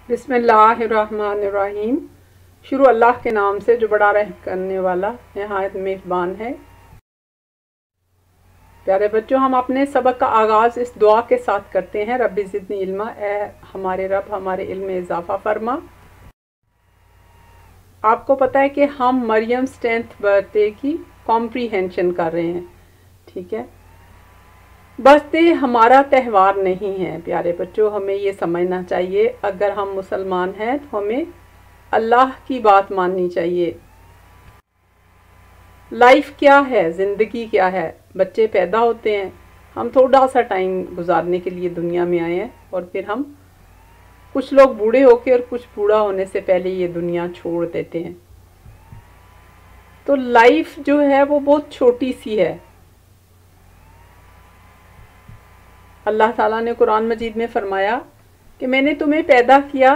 बिस्मिल्लाहिर्रहमानिर्रहीम। शुरू अल्लाह के नाम से जो बड़ा रहम करने वाला नहायत मेहरबान है। प्यारे बच्चों, हम अपने सबक का आगाज़ इस दुआ के साथ करते हैं। रब्बी ज़िदनी इल्मा, ए हमारे रब हमारे इल्म में इजाफ़ा फरमा। आपको पता है कि हम मरियम 10th बर्थडे की कॉम्प्रीहेंशन कर रहे हैं, ठीक है। बर्थडे हमारा त्यौहार नहीं है प्यारे बच्चों, हमें ये समझना चाहिए। अगर हम मुसलमान हैं तो हमें अल्लाह की बात माननी चाहिए। लाइफ क्या है, ज़िंदगी क्या है। बच्चे पैदा होते हैं, हम थोड़ा सा टाइम गुजारने के लिए दुनिया में आए हैं और फिर हम कुछ लोग बूढ़े होके और कुछ बूढ़ा होने से पहले ये दुनिया छोड़ देते हैं। तो लाइफ जो है वो बहुत छोटी सी है। अल्लाह ताला ने कुरान मजीद में फरमाया कि मैंने तुम्हें पैदा किया,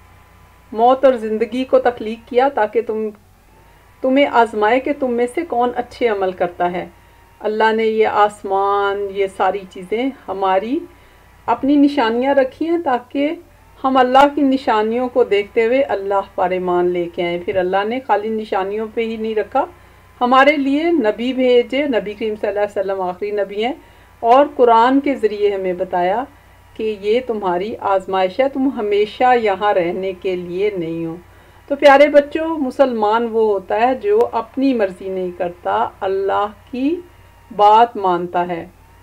मौत और ज़िंदगी को तख्लीक किया ताकि तुम्हें आजमाए कि तुम में से कौन अच्छे अमल करता है। अल्लाह ने ये आसमान, ये सारी चीज़ें हमारी अपनी निशानियाँ रखी हैं ताकि हम अल्लाह की निशानियों को देखते हुए अल्लाह पर ईमान लेके आए। फिर अल्लाह ने खाली निशानियों पे ही नहीं रखा, हमारे लिए नबी भेजे। नबी करीम सल्लल्लाहु अलैहि वसल्लम आखिरी नबी हैं और कुरान के ज़रिए हमें बताया कि ये तुम्हारी आजमाइश है, तुम हमेशा यहाँ रहने के लिए नहीं हो। तो प्यारे बच्चों, मुसलमान वो होता है जो अपनी मर्ज़ी नहीं करता, अल्लाह की बात मानता है।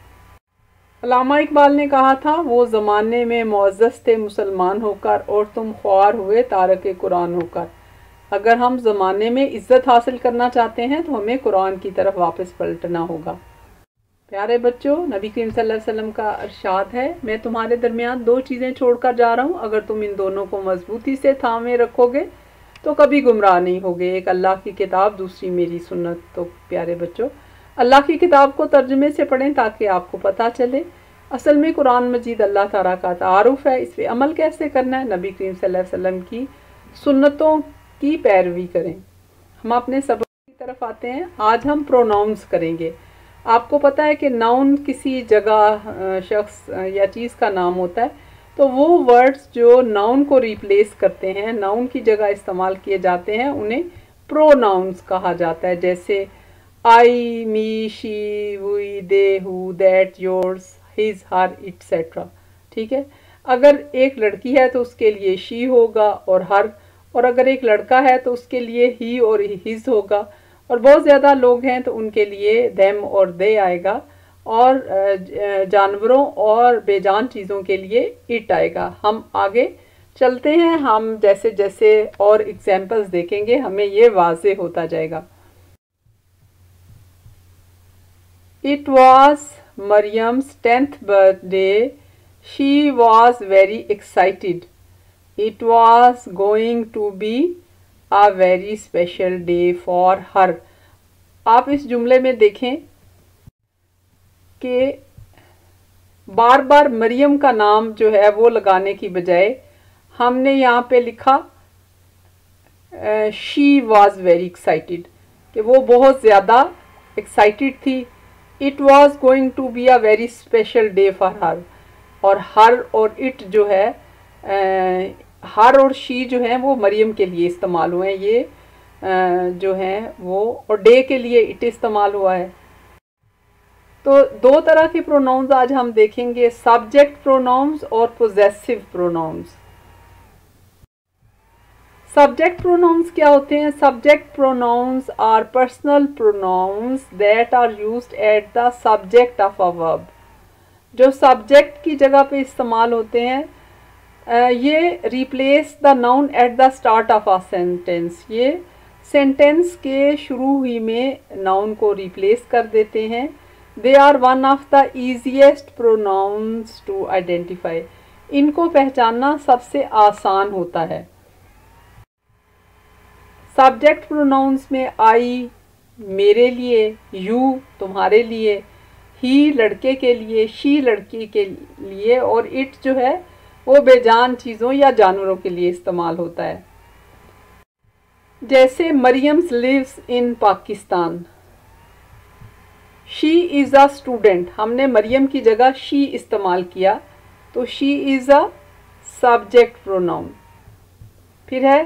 अल्लामा इकबाल ने कहा था, वो ज़माने में मुअज़्ज़ज़ थे मुसलमान होकर और तुम ख्वार हुए तारक कुरान होकर। अगर हम ज़माने में इज़्ज़त हासिल करना चाहते हैं तो हमें कुरान की तरफ वापस पलटना होगा। प्यारे बच्चों, नबी करीम सल्लल्लाहु अलैहि वसल्लम का इरशाद है, मैं तुम्हारे दरमियान दो चीज़ें छोड़कर जा रहा हूँ, अगर तुम इन दोनों को मजबूती से थामे रखोगे तो कभी गुमराह नहीं होगे। एक अल्लाह की किताब, दूसरी मेरी सुन्नत। तो प्यारे बच्चों, अल्लाह की किताब को तर्जुमे से पढ़ें ताकि आपको पता चले असल में कुरान मजीद अल्लाह ताला का तारुफ है, इस पर अमल कैसे करना है। नबी करीम सल्लल्लाहु अलैहि वसल्लम की सुन्नतों की पैरवी करें। हम अपने सबक की तरफ आते हैं। आज हम प्रोनाउंस करेंगे। आपको पता है कि नाउन किसी जगह, शख्स या चीज़ का नाम होता है, तो वो वर्ड्स जो नाउन को रिप्लेस करते हैं, नाउन की जगह इस्तेमाल किए जाते हैं, उन्हें प्रोनाउंस कहा जाता है। जैसे I, me, she, we, they, who, that, yours, his, her, et cetera, ठीक है। अगर एक लड़की है तो उसके लिए शी होगा और हर, और अगर एक लड़का है तो उसके लिए ही और हिज होगा, और बहुत ज़्यादा लोग हैं तो उनके लिए देम और दे आएगा, और जानवरों और बेजान चीज़ों के लिए इट आएगा। हम आगे चलते हैं, हम जैसे जैसे और एग्जाम्पल्स देखेंगे हमें ये वाज़े होता जाएगा। It was Mariam's 10th birthday. She was very excited. It was going to be a very special day for her. आप इस जुमले में देखें कि बार बार मरियम का नाम जो है वो लगाने की बजाय हमने यहाँ पे लिखा शी वॉज वेरी एक्साइटेड, कि वो बहुत ज़्यादा एक्साइटेड थी। It was going to be a very special day for her, और हर और इट जो है, हर और शी जो है वो मरियम के लिए इस्तेमाल हुए हैं। ये जो है वो, और डे के लिए इट इस्तेमाल हुआ है। तो दो तरह के प्रोनाउंस आज हम देखेंगे, सब्जेक्ट प्रोनाउंस और पोजेसिव प्रोनाउंस। सब्जेक्ट प्रोनाउंस क्या होते हैं? Subject pronouns are personal pronouns that are used at the subject of a verb. जो सब्जेक्ट की जगह पे इस्तेमाल होते हैं, ये replace the noun at the start of a sentence. ये सेंटेंस के शुरू ही में नाउन को रिप्लेस कर देते हैं। They are one of the easiest pronouns to identify. इनको पहचानना सबसे आसान होता है। सब्जेक्ट प्रोनाउंस में आई मेरे लिए, यू तुम्हारे लिए, ही लड़के के लिए, शी लड़की के लिए, और इट जो है वो बेजान चीज़ों या जानवरों के लिए इस्तेमाल होता है। जैसे Mariam's lives in Pakistan, she is a student, हमने मरियम की जगह शी इस्तेमाल किया, तो she is a subject pronoun. फिर है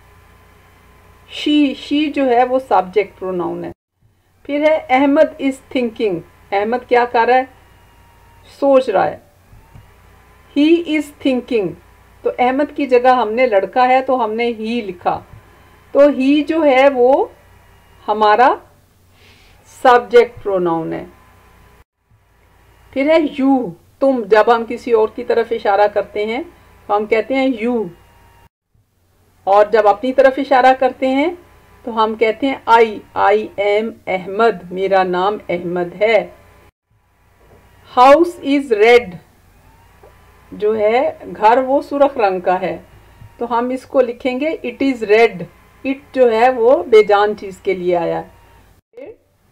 शी जो है वो सब्जेक्ट प्रोनाउन है। फिर है अहमद इज थिंकिंग, अहमद क्या कर रहा है, सोच रहा है। ही इज थिंकिंग, तो अहमद की जगह हमने लड़का है तो हमने ही लिखा, तो ही जो है वो हमारा सब्जेक्ट प्रोनाउन है। फिर है यू, तुम, जब हम किसी और की तरफ इशारा करते हैं तो हम कहते हैं यू, और जब अपनी तरफ इशारा करते हैं तो हम कहते हैं आई एम अहमद, मेरा नाम अहमद है। हाउस इज रेड, जो है घर वो सुर्ख रंग का है, तो हम इसको लिखेंगे इट इज रेड, इट जो है वो बेजान चीज के लिए आया है।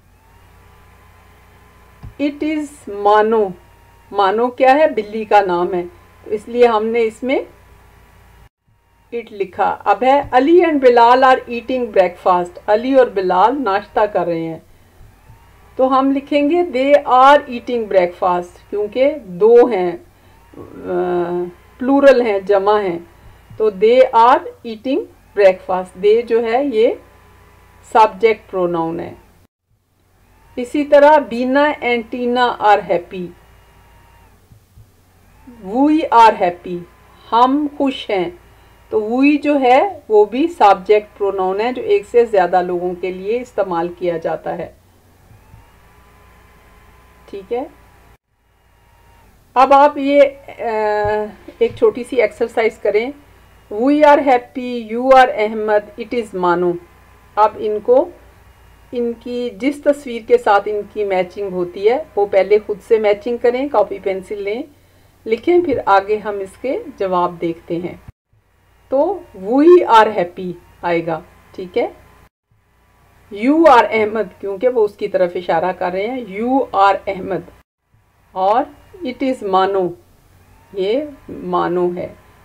इट इज मानो, मानो क्या है, बिल्ली का नाम है, तो इसलिए हमने इसमें इट लिखा। अब है Ali and Bilal are eating breakfast, Ali और बिलाल नाश्ता कर रहे हैं, तो हम लिखेंगे दे आर ईटिंग ब्रेकफास्ट, क्योंकि दो हैं, प्लूरल हैं, जमा हैं, तो they are eating breakfast, they जो है ये सब्जेक्ट प्रोनाउन है। इसी तरह Beena and Tina are happy, we are happy, हम खुश हैं, तो वी जो है वो भी सब्जेक्ट प्रोनाउन है जो एक से ज़्यादा लोगों के लिए इस्तेमाल किया जाता है। ठीक है, अब आप ये एक छोटी सी एक्सरसाइज करें। We are happy, you are Ahmad, it is मानो। अब इनको, इनकी जिस तस्वीर के साथ इनकी मैचिंग होती है वो पहले खुद से मैचिंग करें, कॉपी पेंसिल लें, लिखें, फिर आगे हम इसके जवाब देखते हैं। तो वी आर हैप्पी आएगा, ठीक है। यू आर अहमद, क्योंकि वो उसकी तरफ इशारा कर रहे हैं, यू आर अहमद। और इट इज़ मानो, ये मानो है।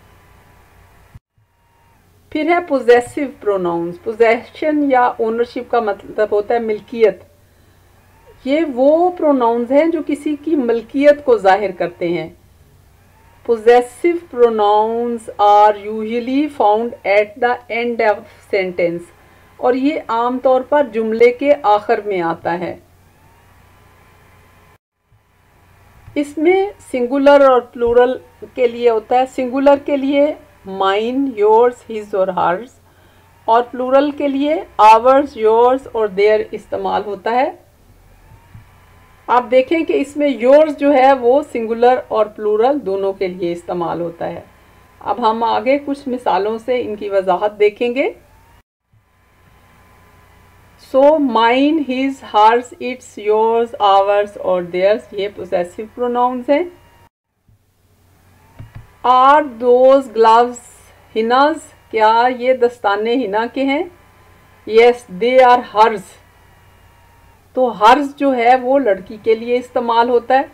फिर है पोजेसिव प्रोनाउंस। पोजेशन या ओनरशिप का मतलब होता है मिल्कियत। ये वो प्रोनाउंस हैं जो किसी की मलकियत को जाहिर करते हैं। Possessive pronouns are usually found at the end of sentence, और ये आमतौर पर जुमले के आखिर में आता है। इसमें सिंगुलर और प्लूरल के लिए होता है। सिंगुलर के लिए माइन, योर्स, हिज और हर्स, और प्लूरल के लिए आवर्स, योर्स और देयर इस्तेमाल होता है। आप देखें कि इसमें योर्स जो है वो सिंगुलर और प्लूरल दोनों के लिए इस्तेमाल होता है। अब हम आगे कुछ मिसालों से इनकी वजाहत देखेंगे। So mine, his, hers, its, yours, ours और देयर्स, ये पोसेसिव प्रोनाउंस हैं। आर दोज ग्लव्स हिनाज, क्या ये दस्ताने हिना के हैं? यस, दे आर हर्स, तो हर्स जो है वो लड़की के लिए इस्तेमाल होता है।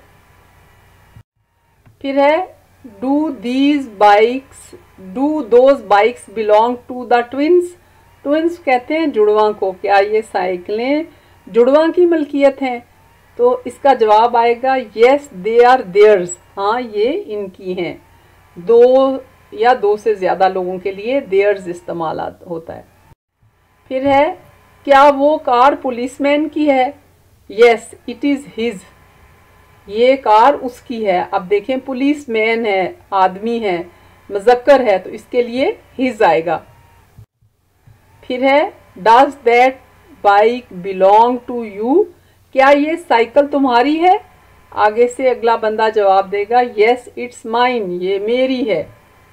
फिर है do these bikes, do those bikes belong to the twins. Twins कहते हैं जुड़वां को, क्या ये साइकिलें जुड़वां की मलकियत हैं? तो इसका जवाब आएगा यस, दे आर देयर्स, हाँ ये इनकी हैं। दो या दो से ज़्यादा लोगों के लिए देयर्स इस्तेमाल होता है। फिर है क्या वो कार पुलिसमैन की है? यस, इट इज़ हिज, ये कार उसकी है। अब देखें पुलिसमैन है, आदमी है, मुज़क्कर है, तो इसके लिए हिज आएगा। फिर है does that bike belong to you, क्या ये साइकिल तुम्हारी है? आगे से अगला बंदा जवाब देगा यस, इट्स माइन, ये मेरी है।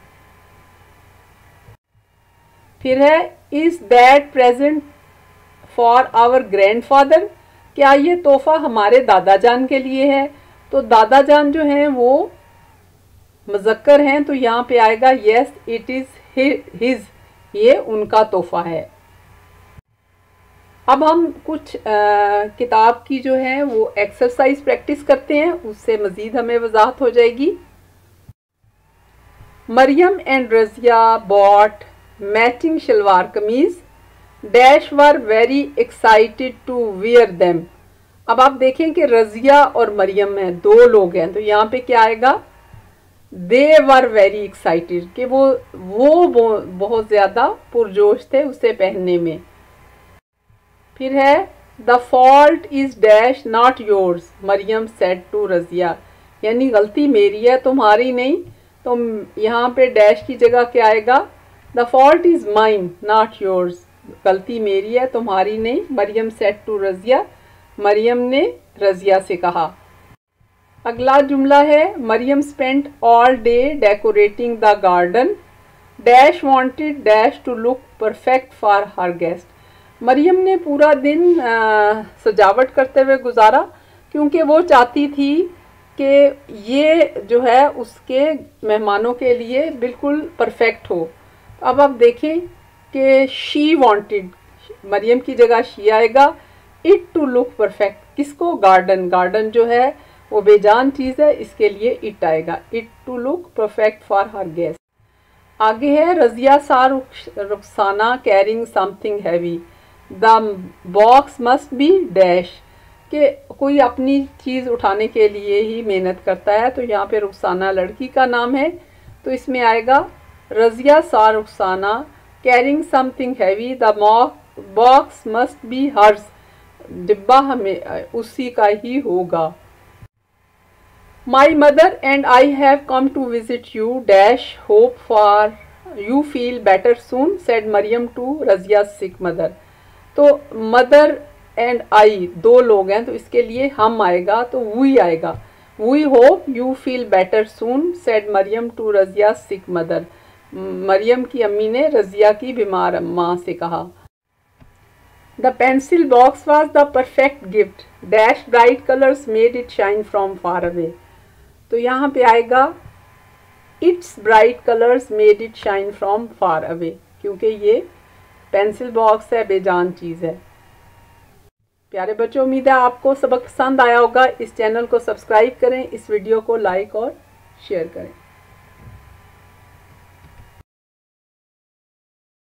फिर है is that present for our grandfather, क्या ये तोहफा हमारे दादा जान के लिए है? तो दादा जान जो हैं वो मुज़क्कर हैं, तो यहाँ पे आएगा यस, इट इज़ हिज, ये उनका तोहफा है। अब हम कुछ किताब की जो है वो एक्सरसाइज प्रैक्टिस करते हैं, उससे मज़ीद हमें वजाहत हो जाएगी। Mariam and Razia bought matching shalwar kameez, dash were very excited to wear them. अब आप देखें कि रज़िया और मरियम हैं, दो लोग हैं, तो यहाँ पे क्या आएगा? दे वर वेरी एक्साइटेड, कि वो बहुत ज़्यादा पुरजोश थे उसे पहनने में। फिर है the fault is dash not yours Mariam said to Razia, यानी गलती मेरी है तुम्हारी नहीं। तो यहाँ पे डैश की जगह क्या आएगा, the fault is mine not yours, गलती मेरी है तुम्हारी नहीं। मरियम सेड टू रज़िया, मरियम ने रज़िया से कहा। अगला जुमला है Mariam spent all day decorating the garden, dash wanted dash to look perfect for her guest, मरियम ने पूरा दिन सजावट करते हुए गुजारा क्योंकि वो चाहती थी कि ये जो है उसके मेहमानों के लिए बिल्कुल परफेक्ट हो। अब आप देखें कि शी वांटेड, मरियम की जगह शी आएगा। इट टू लुक परफेक्ट, किसको, गार्डन, गार्डन जो है वो बेजान चीज़ है, इसके लिए इट आएगा। It to look perfect for her guest. आगे है Razia saw Rukhsana carrying something heavy, the box must be dash, कि कोई अपनी चीज़ उठाने के लिए ही मेहनत करता है। तो यहाँ पे रुखसाना लड़की का नाम है, तो इसमें आएगा Razia saw Rukhsana carrying something heavy, the box must be hers, डिब्बा हमें उसी का ही होगा। My mother and I have come to visit you dash hope for you feel better soon said Mariam to Razia sick mother. तो मदर एंड आई दो लोग हैं, तो इसके लिए हम आएगा, तो वी आएगा। We hope you feel better soon said Mariam to Razia sick mother, Mariam की अम्मी ने रज़िया की बीमार माँ से कहा। The pencil box was the perfect gift dash bright colours made it shine from far away, तो यहाँ पे आएगा its bright colours made it shine from far away, क्योंकि ये पेंसिल बॉक्स है, बेजान चीज़ है। प्यारे बच्चों, उम्मीद है आपको सबक पसंद आया होगा। इस चैनल को सब्सक्राइब करें, इस वीडियो को लाइक और शेयर करें।